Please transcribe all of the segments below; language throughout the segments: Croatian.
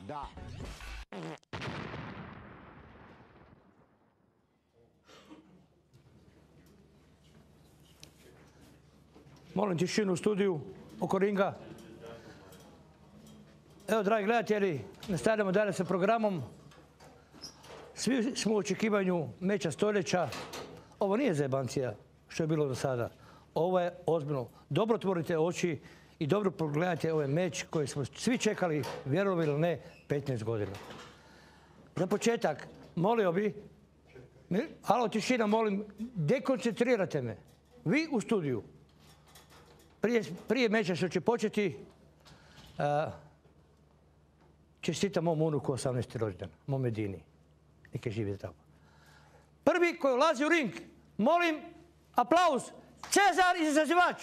Da. Molim tišinu u studiju oko ringa. Evo, dragi gledatelji, nastavljamo dalje sa programom. Svi smo u očekivanju meča stoljeća. Ovo nije zajebancija što je bilo do sada. Ovo je ozbiljno. Dobro otvorite oči i dobro pogledajte ovaj meč koji smo svi čekali, vjerovali ili ne, 15 godina. Za početak, molio bi, alo, tišina, molim, dekoncentrirate me. Vi u studiju. Prije meča što će početi, čestitam mom unuku 18. rođendan, mom Medini. Neka živi tako. Prvi koji ulazi u ring, molim, aplauz, Cezar izazivač.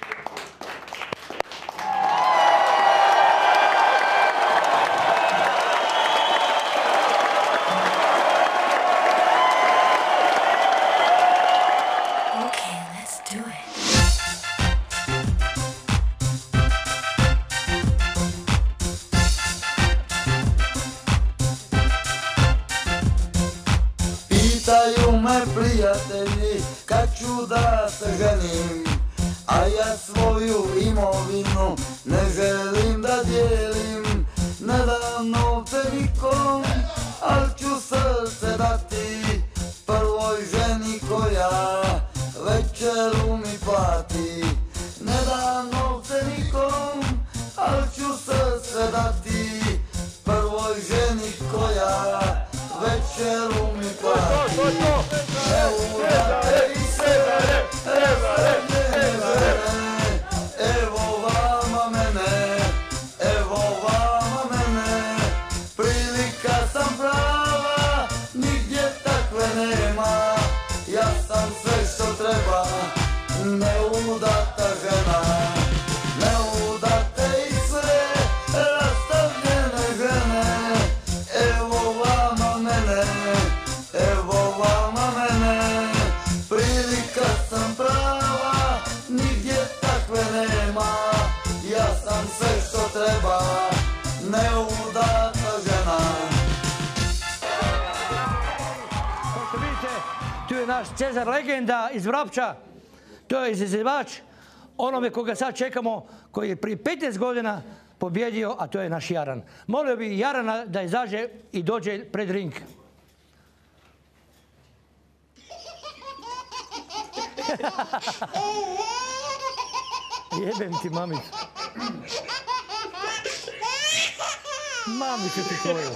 Pitaju me prijatelji kad ću da se ženim, a ja svoju imovinu ne želim da dijelim. Ne dam novce nikom, al ću srce dati prvoj ženi koja večeru mi plati. Ne dam novce nikom, al ću srce dati prvoj ženi koja večeru mi plati. Evo date i sebe, evo vama mene, evo vama mene. Prilika sam prava, nigdje takve nema. Ja sam sve što treba, neudata žena. Neudate i sve rastavljene žene. Evo vama mene, evo vama mene. Prilika sam prava, nigdje takve nema. Ja sam sve što treba, neudata žena. Kao što vidite, tu je naš Cezar legenda iz Vrapča. To je izazivač onome koga sad čekamo, koji je prije 15 godina pobjedio, a to je naš Jaran. Molio bi Jarana da izađe i dođe pred ring. Jebem ti, mamicu. Mamicu ti tvoju.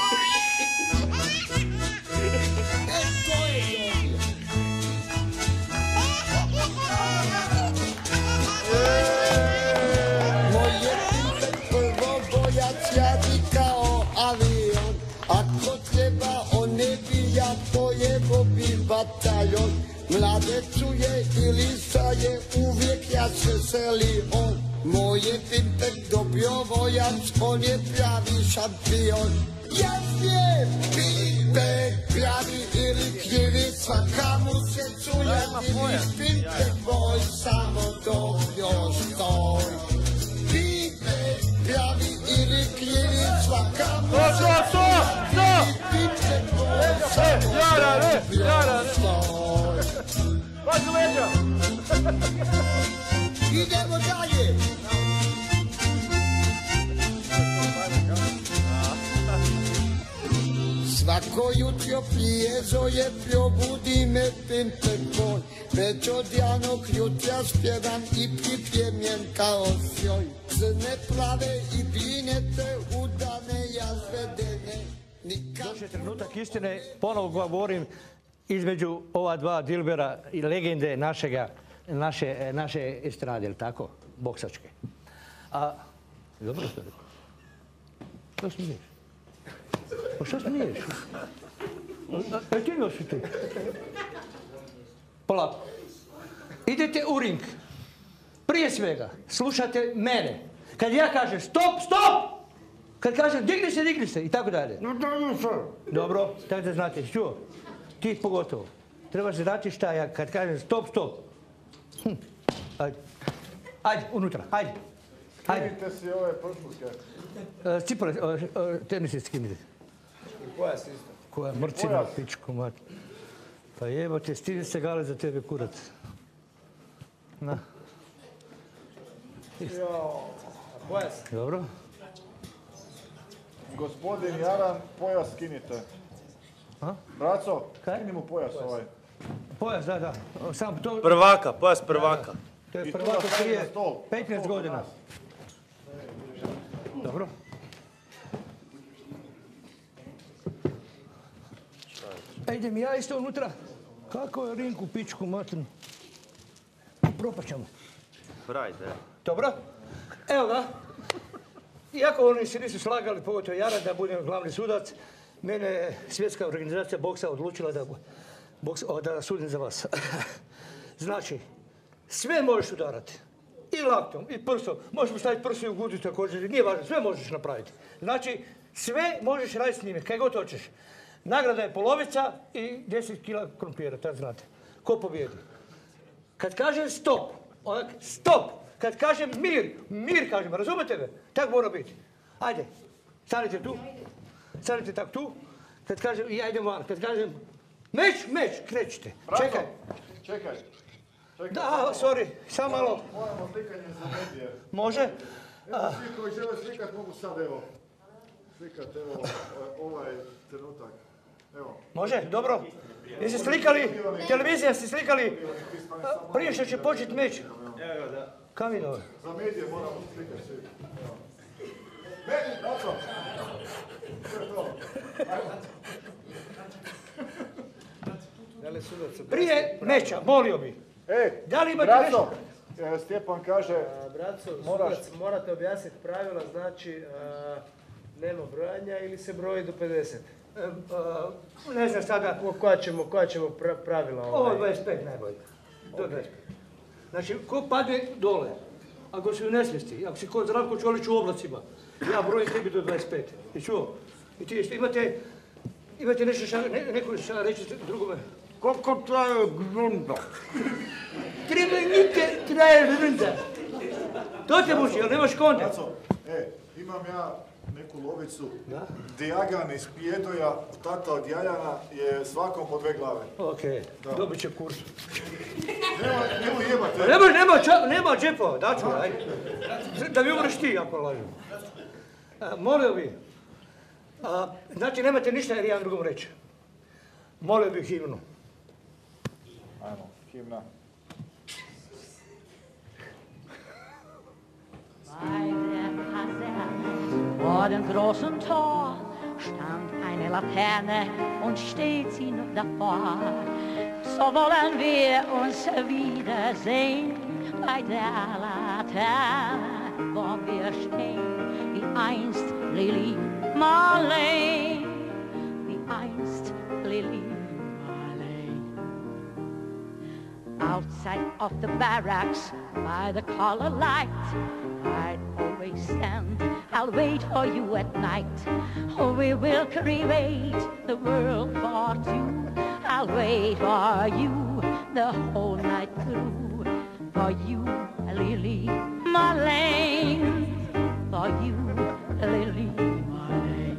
Moje pinte prvo bojac jadi kao avion. Ako treba on ne bija, to je bi bataljon. Mlade čuje ili saje, uvijek ja se seli on. Moje pinte dobio vojac, on je pravi šampion. Jasnije, pinte, pravi ili kljivi, svaka mu se čuje, ili pinte moj, samo dobio stoj. Pinte, pravi ili kljivi, svaka mu se čuje, ili pinte moj, samo dobio stoj. Idemo dalje. Svako jutro prije zoje probudi me pinte tvoj. Već od janog jutra spjevam i pripremljen kao sjoj. Crne, plave i brinete, udane, jazvedene. Došao je trenutak istine, ponovo govorim, između ova dva dilbera i legende naše estrade, ili tako? Boksačke. Dobro ste rekao. Što smiješ? Pa što smiješ? Ti nosi tu. Polako. Idete u ring. Prije svega, slušate mene. Kad ja kažem stop, stop! Kad kažem digni se i tako dalje. Dobro, tako da znate, čuo? Ti pogotovo. Trebaš znati šta ja kad kažem stop, stop. Ajde, unutra, ajde. Skinite si ove pršuke. Cipale, tenisi skinite. I pojas isto. Koja mrcina, pičku, mat. Pa jebote, stidi se gale za tebe, kurac. Na. Jao, a pojas? Dobro. Gospodin Jaran, pojas skinite. A? Braco, Kaj? skini mu pojas ovaj. Pojas, da. Sam to... Prvaka, pojas prvaka. To je I tu prvako ga stavi na prije stol. 15 godina. Dobro. Idem ja isto unutra. Kako je rinku, pičku, matnu. Propaćamo. Frajde. Dobro? Evo ga. Iako oni se nisu slagali, pogotovo Jaran, da budem glavni sudac, mene je svjetska organizacija boksa odlučila da sudim za vas. Znači, sve možeš udarati. I laktom, i prstom. Možeš mu staviti prsu i u gudu također. Nije važno, sve možeš napraviti. Znači, sve možeš raditi s njime, kaj god hoćeš. Nagrada je polovica i 10 kila krumpira, tako znate. Ko pobjedi? Kad kažem stop, onak, stop. Kad kažem mir kažem, razumete me? Tak mora biti. Ajde, stanite tu. Stanite tak tu. Kad kažem, ja idem van. Kad kažem, meč, krećite. Braco, Čekaj. čekaj. Da, sorry, samo malo. Moramo slikanje za medije. Može? Evo, svi koji žele slikat mogu sad, evo. Slikat, evo, ovaj trenutak. Evo. Može, dobro. Jeste slikali, televizija ste slikali, prije što će početi meč. Evo da. Kaminove. Za medije moramo slikat svi. Evo. Meni, braco! Što je to? Prije meča, molio bi. Da li imate braco! Stjepan kaže, Braco, moraš... sudac, morate objasniti pravila, znači nema brojanja ili se broji do 50. Ne znam sada, Koja ćemo pravila? ovo je 25 najbolje. Do 25. Znači, ko padne dole, ako si u nesvijesti, ako si kod Zdravko Čolić u oblacima, ja brojim tebi do 25. I čuo? I ti imate nešto neko šta reći drugome? Koliko traje grunda? Traje grunda. To te muči, jel nemaš konde? Braco, imam ja neku lovicu. Dijagan iz Pijedoja, tata od Jajana je svakom po 2 glave. Okej, dobit će kurs. Nemo jebate. Nema džepova, daću, ajde. Da mi umreš ti, ako lažem. Molio bi, znači nemate ništa jer jedan drugom reći. Molio bih himnu. Ajmo, himna. Bei der Kaserne vor dem großen Tor stand eine Laterne und steht sie noch davor. So wollen wir uns wiedersehen bei der Laterne, wo wir stehen, wie einst Lili Marleen, wie einst Lili Marleen. Outside of the barracks by the color light, I'd always stand, I'll wait for you at night. Oh, we will create the world for two. I'll wait for you the whole night through. For you, Lili Marleen. For you, Lili Marleen.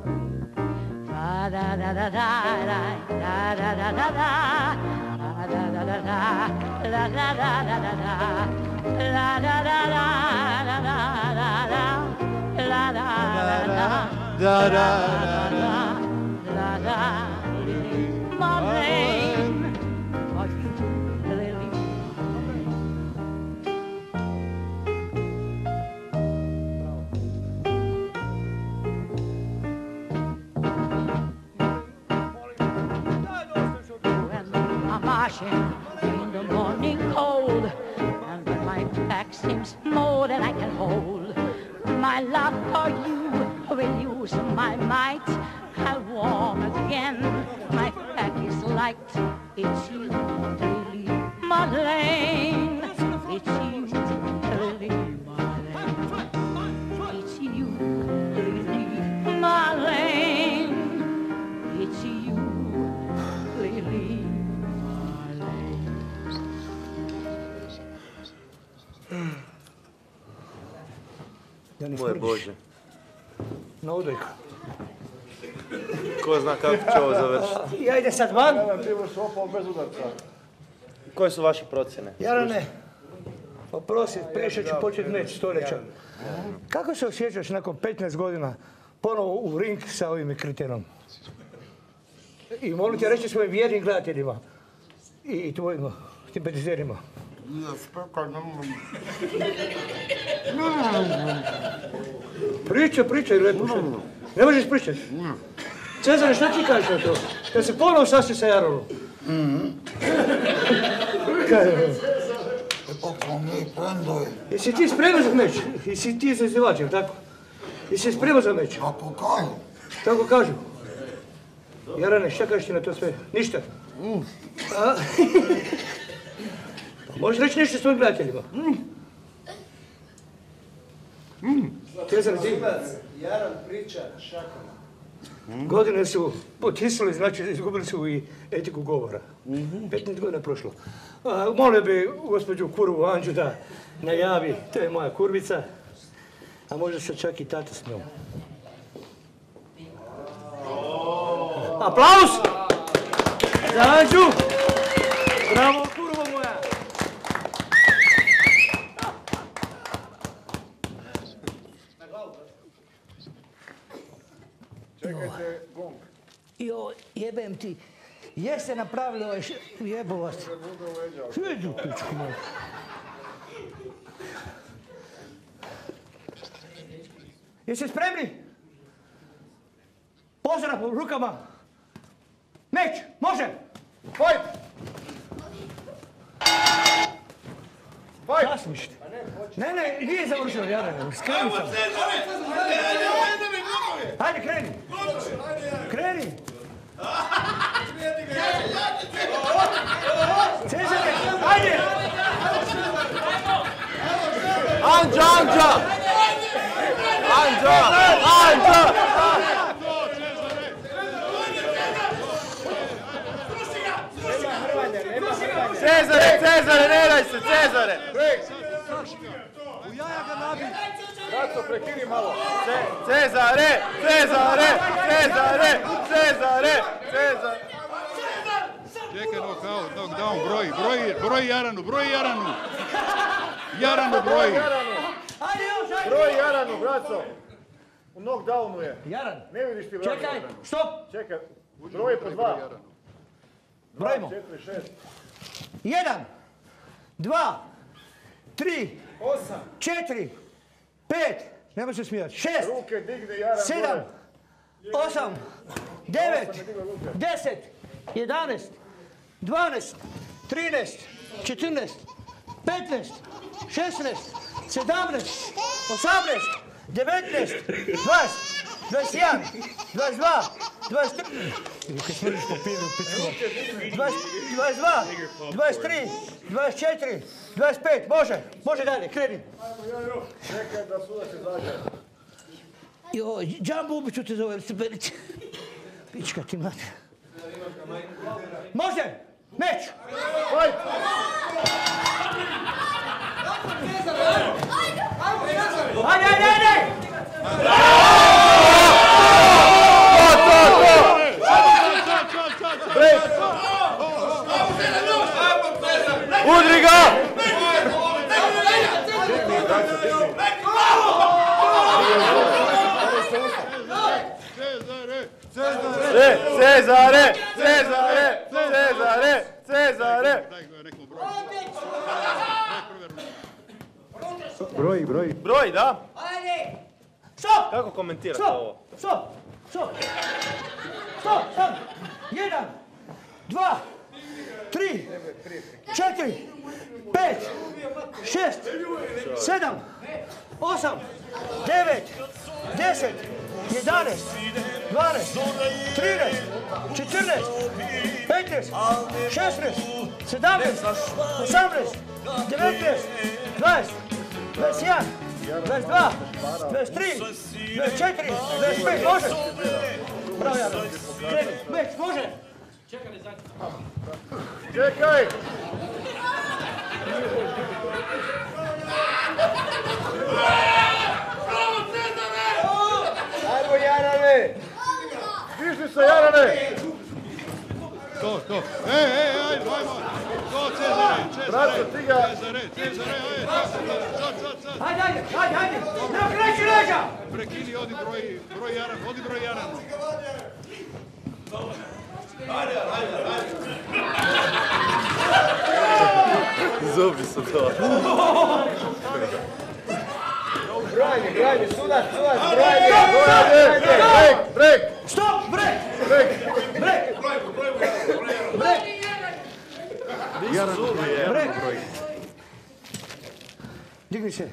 Da da da da da da da da da da. Da da da da da da da da da da. La da da da da da da da. La da da da da da da da. Lili Marleen, for you, Lili When I'm marching in the morning cold, and when my back seems more than I can hold, my love for you will use my might. I'll warm again, my back is light. It's you, Lili Marleen. It's you, Lili Marleen. It's you, Lili Marleen. It's you, Lili Marleen. Mile Bože. Na odojku. Ko zna kako će ovo završiti. Ja ide sad van. Jaran, ti budeš opao bez udarca. Koje su vaše procjene? Jarane, oprosti, prije ću početi meč stoljeća. Kako se osjećaš nakon 15 godina ponovo u ring sa ovim kriterom? I molim te reći svojim vjernim gledateljima i tvojim simpatizerima. Pričaj, lepo što. Ne možeš pričati? Cezare, šta ti kažeš na to? Da se ponovo sasti sa Jaranom? Jesi ti spreman za meč? Jesi ti zazdivač, jel tako? Jesi spreman za meč? Kako kažu? Tako kažu. Jarane, šta kažeš ti na to sve? Ništa? Možeš reći nešto svojim gledateljima? Cezar, ti? Jaran priča šakama. Godine su potisnuli, znači izgubili su i etiku govora. 15 godina je prošlo. Molio bi gospođu Kurvu Anđu da najavi, to je moja kurvica, a možda se čak i tata s njom. Aplauz! Za Anđu! Bravo, kurvo moja! Čekajte gong. Jo, jebem ti. Jeste napravili ovaj jebovac. Sviđu, pičku moju. Jeste spremni? Pozdrav u rukama. Meč, može! Fight! Fight! Zasmište. Ne, nije završeno, Jarane. Skreni sam. Hajde, kreni. Kreni. Cezare, hajde! Anđa! Cezare, ne daj se, Cezare! Braco, prekini malo. Cezare! Čekaj, knockdown, broj Jaranu. Jaranu broji. Broj Jaranu, braco. U knockdownu je. Jaran, Ne vidiš ti vraga. čekaj, stop! Čekaj, broj po 2. Brojimo. 4, 6. 1, 2, 3, 4, 5, nemoj se smijati, 6, Ruke digne Jaran 7, gore. 8, 9, 10, 11, 12, 13, 14, 15, 16, 17, 18, 19, 20, 21, 22, 23, 22, 23, 24, 25, može dalje, kreni. Čekaj da sudac izađe. Joj, džambu ubiću te za ove stepenice. Pička ti mate. Može! Meč! Fight! Ajde! Udri ga! Cezare! Broj, da? Ajde! Stop! Kako komentirate ovo? Stop! 1, 2, 3, 4, 5, 6, 7, 8, 9, 10, 11, 12, 13, 14, 15, 16, 17, 18, 19, 20, 21, 22, 23, 24, 25, može? Bravo, Jaran. Kreni, meč, može? Čekaj! Bravo, Cezare! To. Ajde, ajmo. To, Cezare. Braco, ti ga... Cezare, ajde. Sad. Ajde. Ne okreći leđa! Prekini, odi broj Jaran. Zubi su to. Brojanje, sudac, brojanje. Brek! Stop, brek! Brek! Digni se.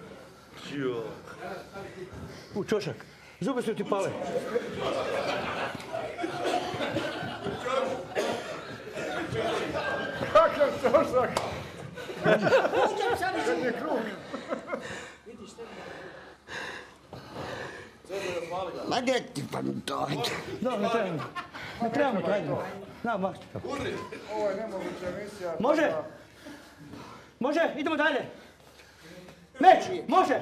U čošak. Zube su ti pale. Kakav čošak! Kad je krug. Ma gdje ti pa mi to? No, ne trebamo to, ajde. Na, mašti. Ovo je nemoguća emisija. Može, idemo dalje. Meč, može.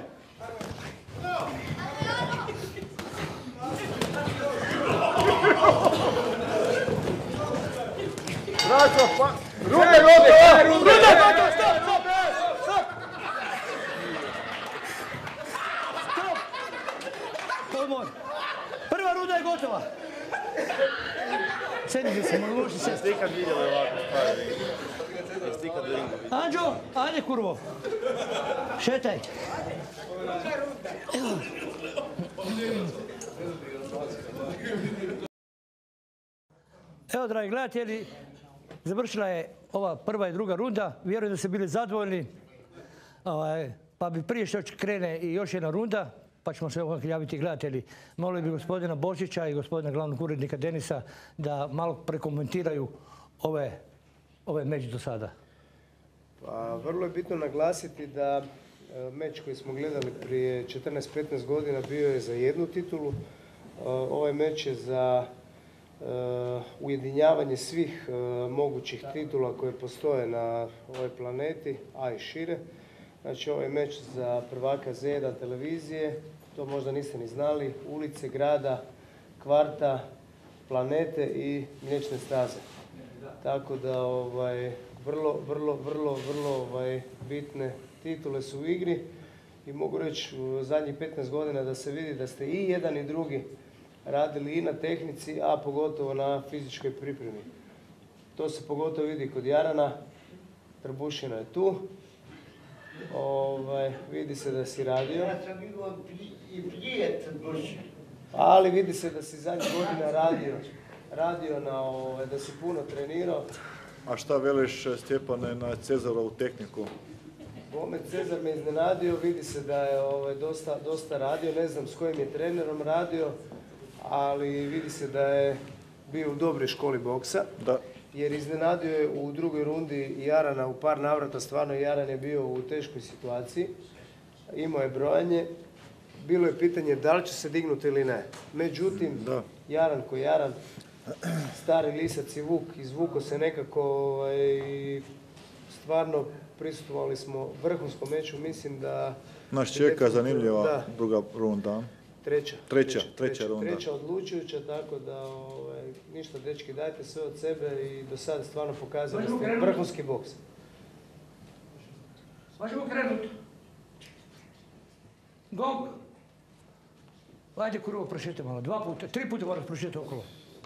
Braco, pa... Ruda gotova! Stop! Odmor. Prva runda je gotova. Sedite se, možete se. Jeste ikad vidjeli ovako stvari? Jeste ikad u ringu vidjeli? Anđo, ajde kurvo. Šetaj. Evo, dragi gledatelji, završila je ova prva i druga runda. Vjerujem da ste bili zadovoljni. Pa bi prije što krene i još jedna runda, pa ćemo se ovako javiti gledatelji. Molio bi gospodina Božića i gospodina glavnog urednika Denisa da malo prekomentiraju ove meč do sada. Pa, vrlo je bitno naglasiti da meč koji smo gledali prije 14-15 godina bio je za jednu titulu. Ovaj meč je za ujedinjavanje svih mogućih titula koje postoje na ovoj planeti, a i šire. Znači, ovaj meč za prvaka Z1 televizije, to možda niste ni znali, ulice, grada, kvarta, planete i mliječne staze. Tako da vrlo bitne titule su u igri i mogu reći u zadnjih 15 godina da se vidi da ste i jedan i drugi radili i na tehnici, a pogotovo na fizičkoj pripremi. To se pogotovo vidi kod Jarana, Trbušina je tu. Vidi se da si radio. Ja sam bio i prije Trbušina. Ali vidi se da si zadnjih godina radio na, da si puno trenirao. A šta veliš, Stjepane, na Cezarovu tehniku? Bome, Cezar me iznenadio, vidi se da je dosta radio, ne znam s kojim je trenerom radio, ali vidi se da je bio u dobroj školi boksa. Da. Jer iznenadio je u drugoj rundi Jarana u par navrata, stvarno Jaran je bio u teškoj situaciji. Imao je brojanje, bilo je pitanje da li će se dignuti ili ne. Međutim, Jaran ko Jaran, stari lisac i vuk, izvuko se nekako i stvarno prisustvovali smo vrhunskom meču, mislim da... Nas čeka zanimljiva druga runda. Treća runda. Treća odlučujuća, tako da ništa, dečki, dajte sve od sebe i do sada stvarno pokazali ste vrhunski boks. Možemo krenuti. Gong. Ajde kurvo, prošete malo. 2 puta, 3 puta moraš prošeti okolo.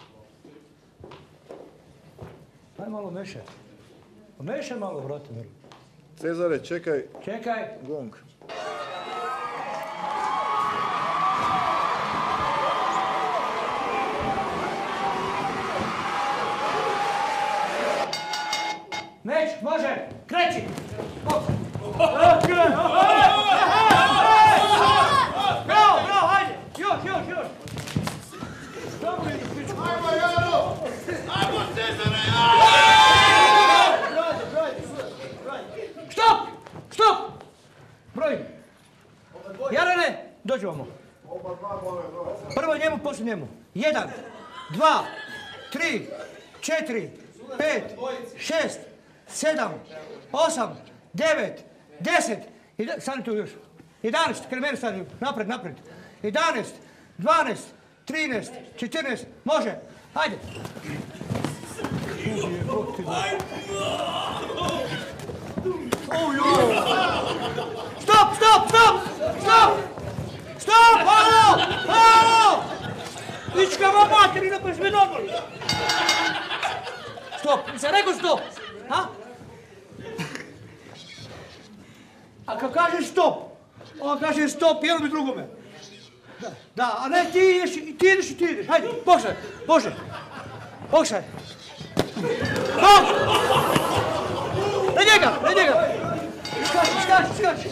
Aj malo meše. Meše malo, brate. Cezare, čekaj. Čekaj. Gong. Meč, može, kreći! Bravo, ajde! Još! Ajmo, Jaro! Ajmo, Cezare! Stop! Broj! Jarane, dođi vamo. Prvo njemu, poslije njemu. 1, 2, 3, 4, 5, 6, 7, 8, 9, 10, stani tu još. 11, kraj mene stani, napred. 11, 12, 13, 14, može. Hajde. Stop, stop, stop, stop! Stop, halo, halo! Pička vam materina, pa sve normalno. Stop, nisam rekao stop, ha? A kad kažeš stop, on kaže stop jednom i drugome. Da, a ne ti ideš i ti ideš. Hajde, pokušaj, Bože. Pokušaj. Na njega. Skači.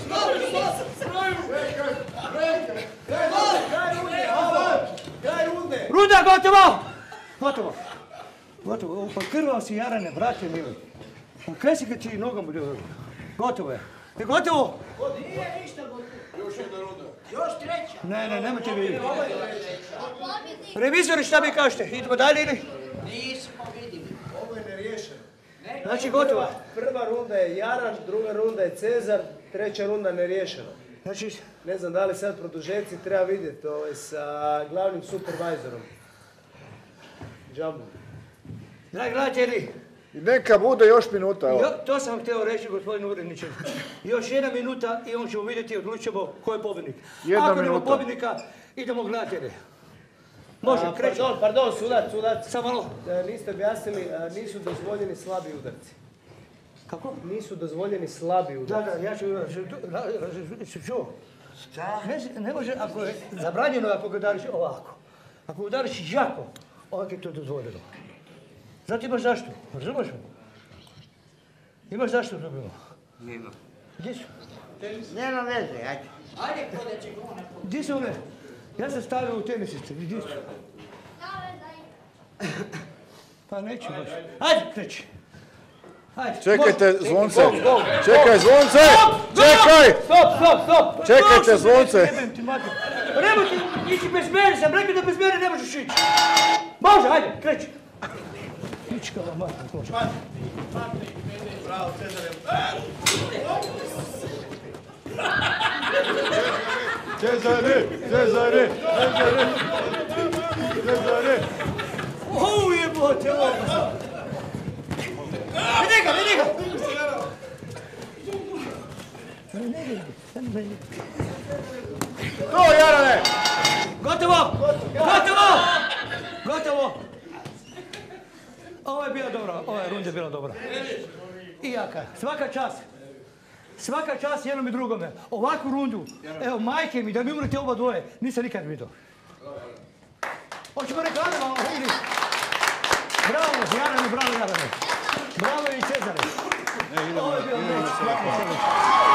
Runda, gotovo. Gotovo, pa krvao si Jarane, brate mili. Pa kaj si kad ti nogom bude? Gotovo je. Je gotovo? Nije ništa gotovo. Još jedna runda. Još treća. Ne, nemojte vidjeti. Revizori, šta mi kažete? Idemo dalje ili? Nismo vidjeli. Ovo je neriješeno. Znači gotovo. Prva runda je Jaran, druga runda je Cezar, treća runda neriješeno. Znači, Ne znam da li sad produžeci treba vidjeti sa glavnim supervizorom. Džambom. dragi gledatelji, I neka bude još minuta. Evo. to sam htio reći gospodinu uredniče. Još 1 minuta i on ćemo vidjeti i odlučimo ko je pobjednik. Ako nema pobjednika, idemo gledatelji. Može, krećemo. Pardon, sudac. Samo malo. Niste objasnili, nisu dozvoljeni slabi udarci. Kako? Nisu dozvoljeni slabi udarci. Da, ja ću čuo. Ne može, ako je zabranjeno ako ga udariš ovako. Ako udariš jako, ovako je to dozvoljeno. Zato imaš zašto, razumiješ me? Imaš zašto dobilo? Nema. Gdje su? Nema veze, ajde. Ajde, kodeće gona. Gdje su one? Ja sam stavio u tenisice, gdje su? Pa neću baš. Ajde, kreći. Ajde. Čekajte zvonce. Čekaj zvonce! Čekaj! Stop! Čekajte zvonce. Nemoj ti ići bez mene, sam rekao da bez mene ne možeš ići. Može, ajde, kreći. Pička vam mater, može. Bravo, Cezare. Cezare! O, jebote, ovo. Vidi ga! To, Jarane! Gotovo! Ovo je bila dobra, ova runda je bila dobra. I jaka, svaka čast jednom i drugome. Ovakvu rundu, evo majke mi, da mi umrete oba dvoje, nisam nikad vidio. Hoćemo reklame malo, ili? Bravo, Jarane. Bravo i Cezare. Ovo je bio meč, svaka čast.